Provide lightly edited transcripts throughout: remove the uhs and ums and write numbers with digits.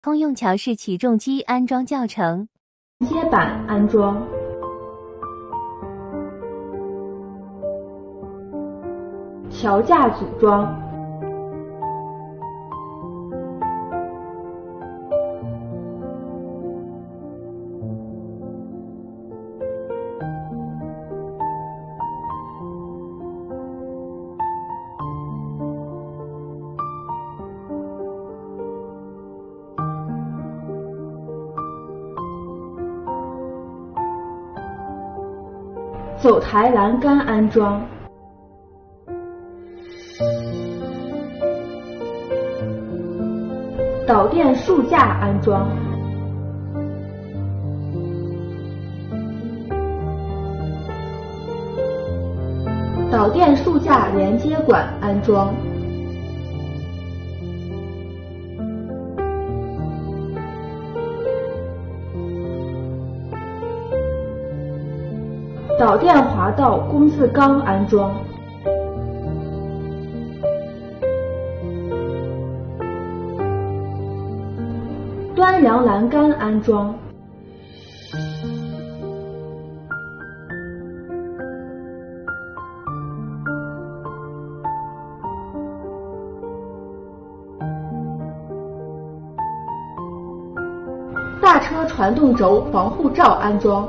通用桥式起重机安装教程。 接板安装。桥架组装。走台栏杆安装。导电束架安装。导电束架连接管安装。导电滑道工字钢安装。端梁栏杆安装。大车传动轴防护罩安装。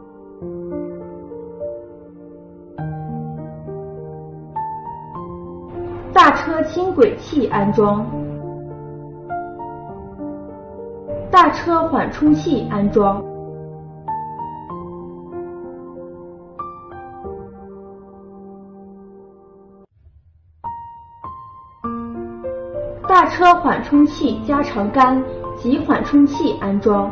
大车轻轨器安装。大车缓冲器安装。大车缓冲器加长杆及缓冲器安装。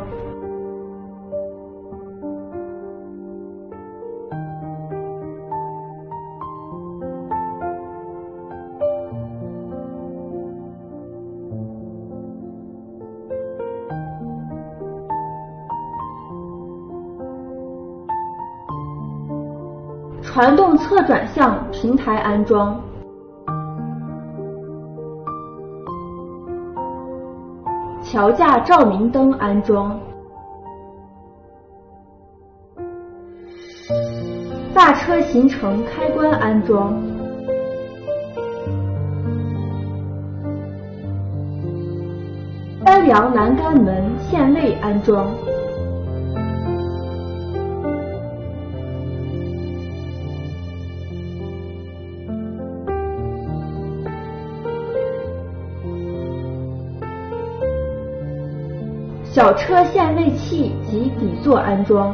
传动侧转向平台安装。桥架照明灯安装。大车行程开关安装。单梁栏杆门线位安装。小车限位器及底座安装。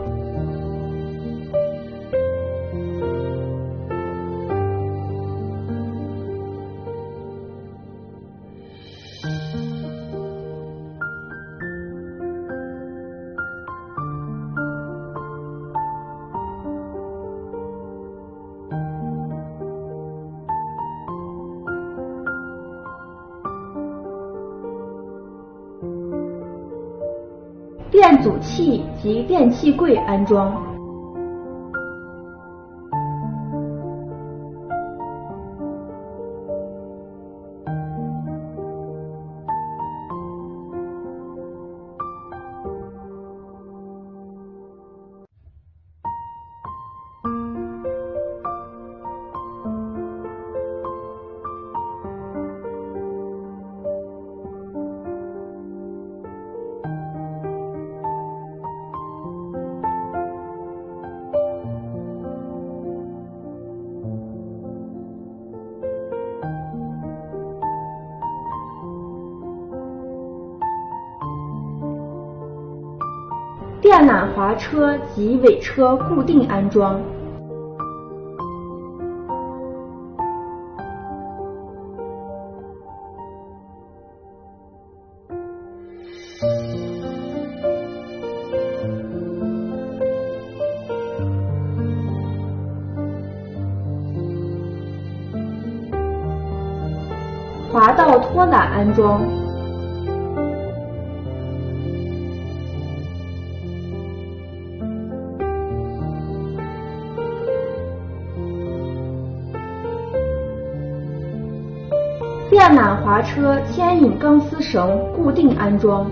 电阻器及电器柜安装。电缆滑车及尾车固定安装。滑道拖缆安装。 电缆滑车牵引钢丝绳固定安装。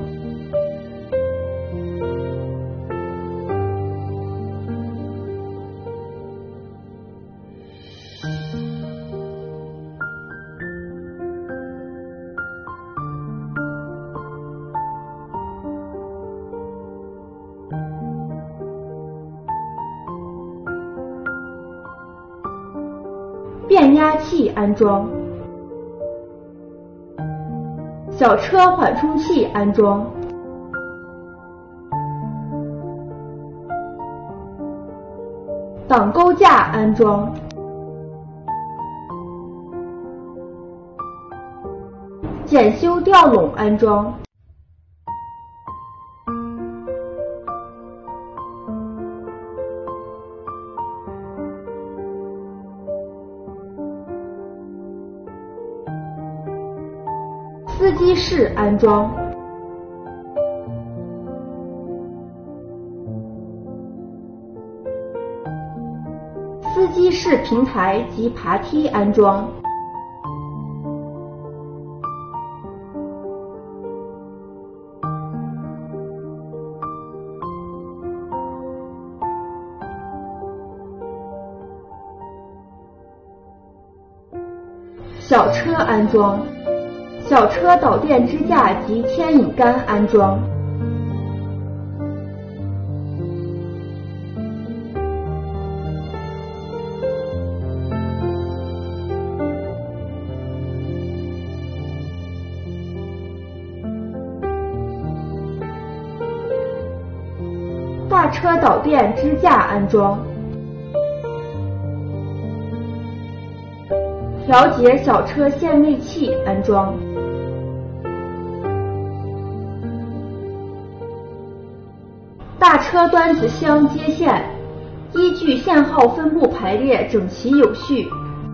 变压器安装，小车缓冲器安装，挡钩架安装，检修吊笼安装，司机室安装，司机室平台及爬梯安装，小车安装，小车导电支架及牵引杆安装，大车导电支架安装，调节小车限位器安装，大车端子箱接线，依据线号分布排列整齐有序。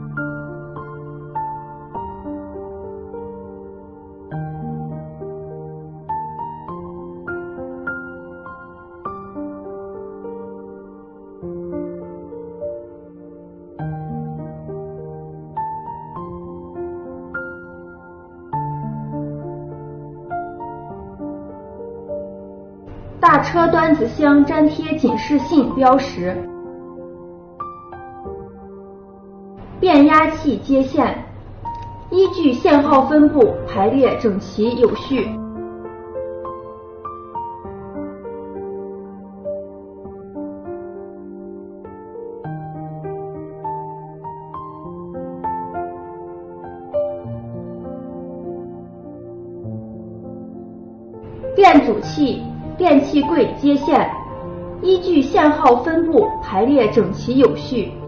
大车端子箱粘贴警示性标识，变压器接线，依据线号分布排列整齐有序。电阻器、电气柜接线，依据线号分布排列整齐有序。